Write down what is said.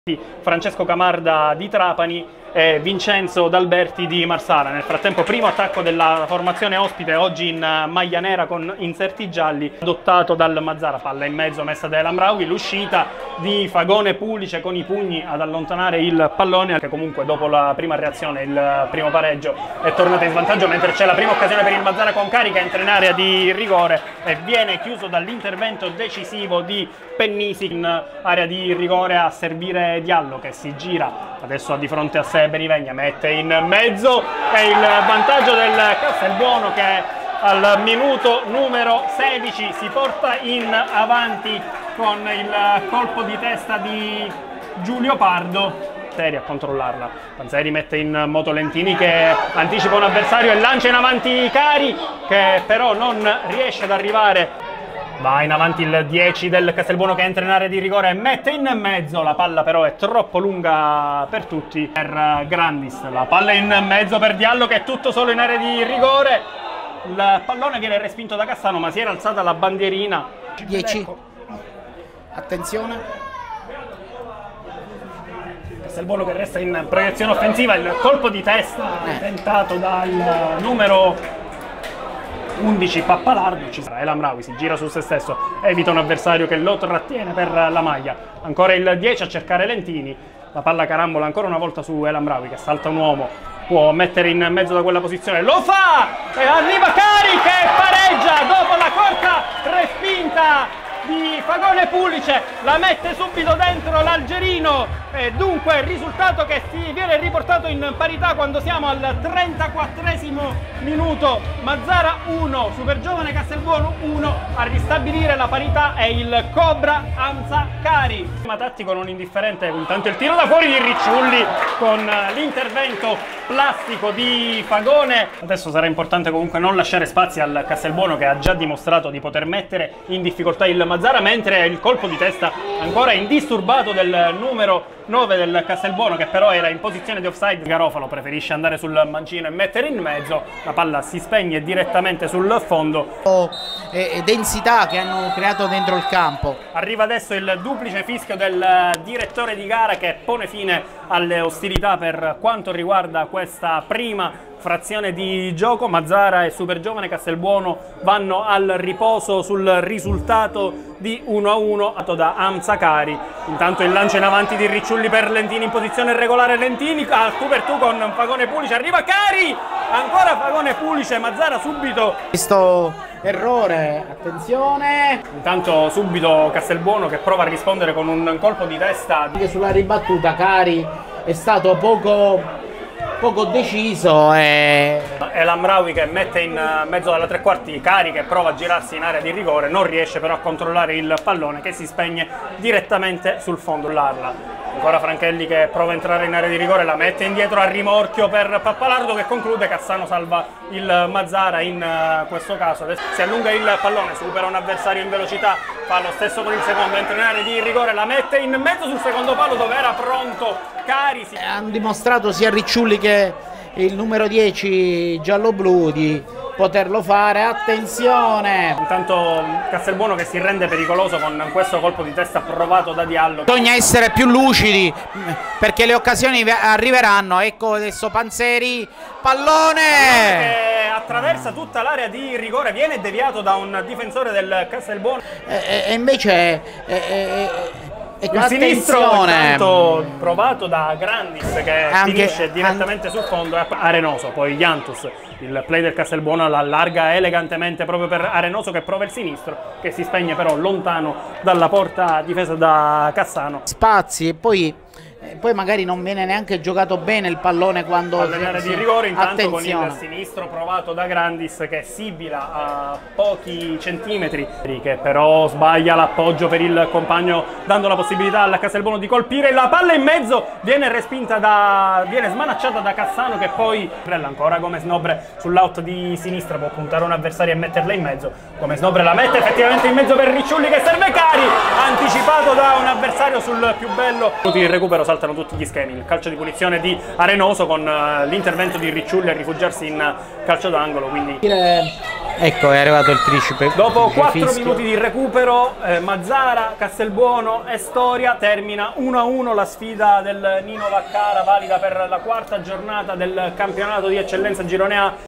Francesco Camarda di Trapani e Vincenzo D'Alberti di Marsala. Nel frattempo primo attacco della formazione ospite, oggi in maglia nera con inserti gialli, adottato dal Mazzara. Palla in mezzo messa da El Amraoui, l'uscita di Fagone Pulice con i pugni ad allontanare il pallone, che comunque dopo la prima reazione, il primo pareggio, è tornata in svantaggio, mentre c'è la prima occasione per il Mazzara con Cari che entra in area di rigore e viene chiuso dall'intervento decisivo di Pennisi in area di rigore a servire Diallo, che si gira adesso di fronte a sé Benivegna, mette in mezzo e il vantaggio del Castelbuono che al minuto numero 16 si porta in avanti con il colpo di testa di Giulio Pardo. Panzeri a controllarla, Panzeri mette in moto Lentini che anticipa un avversario e lancia in avanti Cari, che però non riesce ad arrivare. Va in avanti il 10 del Castelbuono che entra in area di rigore e mette in mezzo, la palla però è troppo lunga per tutti, per Grandis. La palla in mezzo per Diallo che è tutto solo in area di rigore, il pallone viene respinto da Cassano ma si era alzata la bandierina. 10, attenzione, Castelbuono che resta in proiezione offensiva, il colpo di testa tentato dal numero 11 Pappalardo. Ci sarà El Amraoui, si gira su se stesso, evita un avversario che lo trattiene per la maglia. Ancora il 10 a cercare Lentini, la palla carambola ancora una volta su El Amraoui che salta un uomo, può mettere in mezzo da quella posizione, lo fa e arriva Cari che pareggia dopo la corta respinta di Fagone Pulice, la mette subito dentro l'algerino e dunque il risultato che si viene riportato in parità quando siamo al 34esimo minuto. Mazzara 1, Supergiovane Castelbuono 1, a ristabilire la parità è il Cobra Amsa Cari. Ma tattico non indifferente, intanto il tiro da fuori di Ricciulli con l'intervento plastico di Fagone. Adesso sarà importante comunque non lasciare spazi al Castelbuono che ha già dimostrato di poter mettere in difficoltà il Mazzara, mentre il colpo di testa ancora indisturbato del numero 9 del Castelbuono che però era in posizione di offside. Garofalo preferisce andare sul mancino e mettere in mezzo, la palla si spegne direttamente sul fondo. Densità che hanno creato dentro il campo. Arriva adesso il duplice fischio del direttore di gara che pone fine alle ostilità per quanto riguarda questa prima frazione di gioco. Mazzara e Supergiovane Castelbuono vanno al riposo sul risultato di 1-1 da Amsa Cari. Intanto il lancio in avanti di Ricciulli per Lentini in posizione regolare, Lentini a tu per tu con Fagone Pulice, arriva Cari, ancora Fagone Pulice, Mazzara subito Questo errore, attenzione. Intanto subito Castelbuono che prova a rispondere con un colpo di testa. Anche sulla ribattuta Cari è stato poco deciso e El Amraoui che mette in mezzo alla tre quarti Cari che prova a girarsi in area di rigore, non riesce però a controllare il pallone che si spegne direttamente sul fondo. Ancora Franchelli che prova a entrare in area di rigore, la mette indietro a rimorchio per Pappalardo che conclude. Cassano salva il Mazzara in questo caso. Adesso si allunga il pallone, supera un avversario in velocità, fa lo stesso con il secondo, entra in area di rigore, la mette in mezzo sul secondo palo dove era pronto Cari. Hanno dimostrato sia Ricciulli che il numero 10 giallo-blu di poterlo fare. Attenzione, intanto Castelbuono che si rende pericoloso con questo colpo di testa provato da Diallo. Bisogna essere più lucidi perché le occasioni arriveranno. Ecco adesso Panzeri, pallone che attraversa tutta l'area di rigore, viene deviato da un difensore del Castelbuono e invece il sinistro intanto provato da Grandis che finisce direttamente sul fondo. Arenoso, poi Iantus, il play del Castelbuono la allarga elegantemente proprio per Arenoso che prova il sinistro che si spegne però lontano dalla porta difesa da Cassano. Spazi e poi magari non viene neanche giocato bene il pallone quando all'area di rigore. Intanto con il sinistro provato da Grandis che sibila a pochi centimetri, che però sbaglia l'appoggio per il compagno dando la possibilità al Castelbuono di colpire. La palla in mezzo viene respinta viene smanacciata da Cassano che poi ancora Gomez Nobre sull'out di sinistra può puntare un avversario e metterla in mezzo. Gomez Nobre la mette effettivamente in mezzo per Ricciulli che serve Cari, anticipato da un avversario sul più bello. Il recupero saltano tutti gli schemi, il calcio di punizione di Arenoso con l'intervento di Ricciulli a rifugiarsi in calcio d'angolo, quindi Ecco, è arrivato il principe. Dopo 4 Fischio. minuti di recupero, Mazzara, Castelbuono e Storia, termina 1-1 la sfida del Nino Vaccara, valida per la 4ª giornata del campionato di eccellenza Girone A